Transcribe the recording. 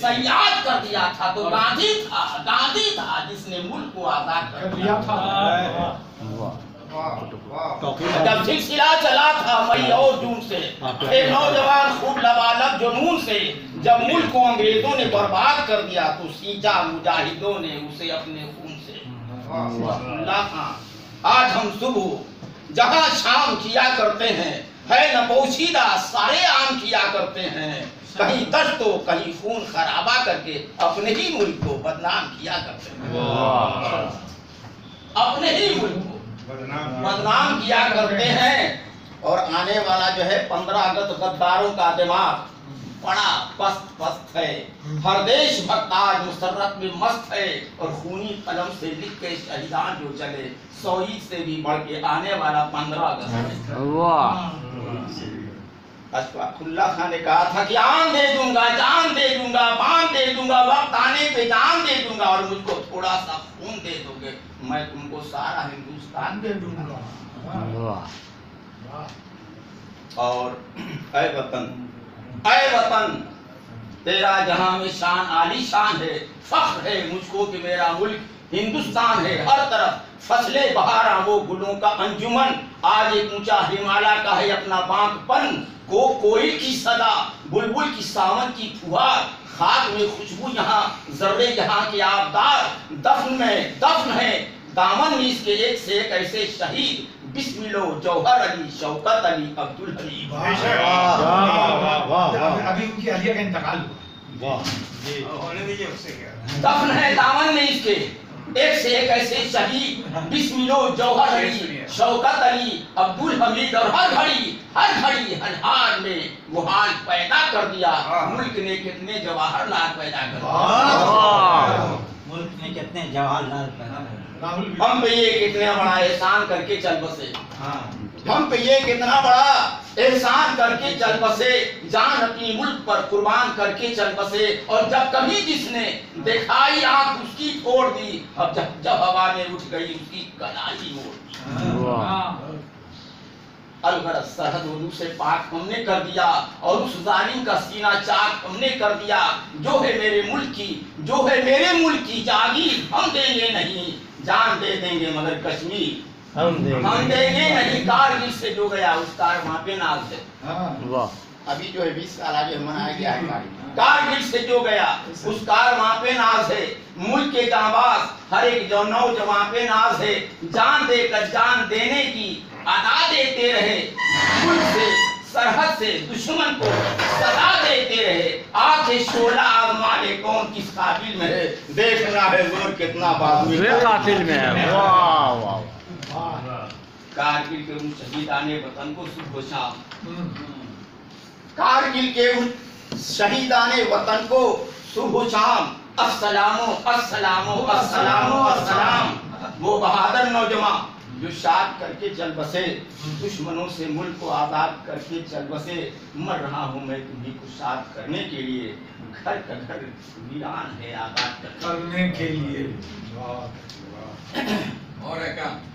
सयाद कर दिया था तो गांधी था जिसने मुल्क को आजाद कर दिया था। जब सिलसिला चला था मई और जून से, एक नौजवान खूब लबालब जुनून से जब मुल्क को अंग्रेजों ने बर्बाद कर दिया तो सींचा मुजाहिदों ने उसे अपने खून से। आज हम सुबह जहां शाम किया करते हैं है न पोशीदा सारे आम किया करते हैं, कहीं दस्त तो कहीं खून खराबा करके अपने ही मुल्क को बदनाम किया करते हैं, अपने ही मुल्क को बदनाम किया करते हैं। और आने वाला जो है 15 अगस्त गद्दारों का दिमाग बड़ा पस्त है, हर देश भक्त आज मुसर्रत में मस्त है और खूनी कलम से लिख के शहीदान जो चले शहीद से भी बढ़ के आने वाला 15 अगस्त है। अशफाकुल्लाह खान ने कहा था कि जान दे दूंगा बांध दे दूंगा वक्त आने पे जान दे दूंगा और मुझको थोड़ा सा खून दे दोगे मैं तुमको सारा हिंदुस्तान दे दूंगा। और ऐ वतन तेरा जहां में शान आली शान है, फख्र है मुझको कि मेरा मुल्क हिंदुस्तान है। हर तरफ फसले बहारा वो गुलों का अंजुमन, आज एक ऊंचा हिमालय का है अपना बांकपन, कोयल की सदा बुलबुल की सावन की फुहार, खाक में खुशबू यहाँ जर्रे यहाँ के आबदार, दफन है दामन में इसके एक से एक ऐसे शहीद, बिस्मिलो जौहर अली शौकत अली अब्दुल हमीद। अभी उनकी अलिया का इंतकाल हुआ, दफन है दामन में इसके एक से एक ऐसे शहीद, बिस्मिलो जौहर अली शौकत अली अब्दुल हमीद। और हर घड़ी हर हाल में वो हाल पैदा कर दिया, मुल्क ने कितने जवाहरलाल पैदा कर दिया, मुल्क ने कितने जवाहरलाल पैदा कर दिया। हम पे ये कितना बड़ा एहसान करके चल बसे, हम पे ये कितना बड़ा एहसान करके चल बसे, जान अपनी मुल्क पर कुर्बान करके चल बसे। और जब कभी जिसने दिखाई आंख उसकी फोड़ दी, अब जब हवा में उठ गई उसकी कलाई मोड़ दी। अलगरज सरहद उर्दू से पाक हमने कर दिया और उस जालिम का सीना चाक हमने कर दिया। जो है मेरे मुल्क की जागीर हम देंगे नहीं, जान दे देंगे मगर कश्मीर हम देंगे नहीं। कारगिल से जो गया उस कार वहां पे नाज है, अभी जो है 20 साल आगे मनाया गया है। कारगिल से जो गया उस कार वहां पे नाज है, मुल्क के जांबाज हर एक जो नौजवान पे नाज है, जान देकर जान देने की अदा देते रहे, मुल्क से सरहद से दुश्मन को सदा देते रहे। आके शोला आजमाने कौन किस काबिल में है, देखना है जोर कितना कातिल में है। वाह वाह कारगिल के उन शहीदाने वतन को शुभ शाम, कारगिल के उन शहीदाने वतन को शुभ शाम, अस्सलामो अस्सलामो अस्सलामो अस्सलाम। वो बहादुर नौजवान जो शाद करके चल बसे, दुश्मनों से मुल्क को आजाद करके चल बसे। मर रहा हूँ मैं तुम्हीं को शाद करने के लिए, घर का घर वीरान है आजाद करने के लिए। और है क्या?